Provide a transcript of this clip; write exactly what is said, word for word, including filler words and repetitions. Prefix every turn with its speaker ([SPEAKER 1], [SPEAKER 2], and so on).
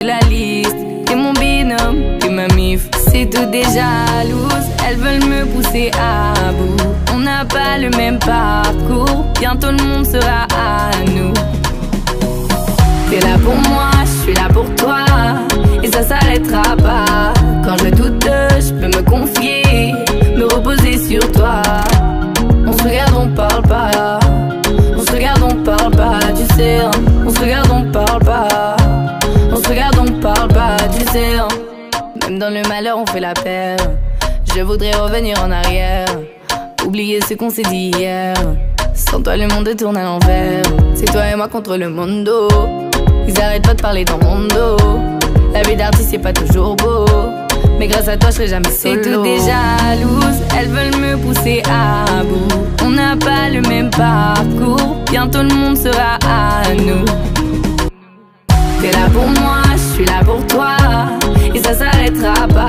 [SPEAKER 1] La liste, t'es mon binôme, t'es ma mif. C'est tout des jalouses, elles veulent me pousser à bout. On n'a pas le même parcours, bientôt le monde sera à nous. T'es là pour moi, je suis là pour toi, et ça s'arrêtera pas. Quand je doute, je peux me confier, me reposer sur toi. On se regarde, on parle pas. On se regarde, on parle pas, tu sais. Hein. On se regarde, on parle pas. On se regarde, on parle pas, tu sais. Hein. Même dans le malheur, on fait la paire. Je voudrais revenir en arrière, oublier ce qu'on s'est dit hier. Sans toi, le monde tourne à l'envers. C'est toi et moi contre le mondo. Ils arrêtent pas de parler dans mon dos. La vie d'artiste, c'est pas toujours beau, mais grâce à toi, je serai jamais solo. C'est tout des jalouses, elles veulent me pousser à bout. On n'a pas le même parcours, bientôt le monde sera à nous. T'es là pour moi,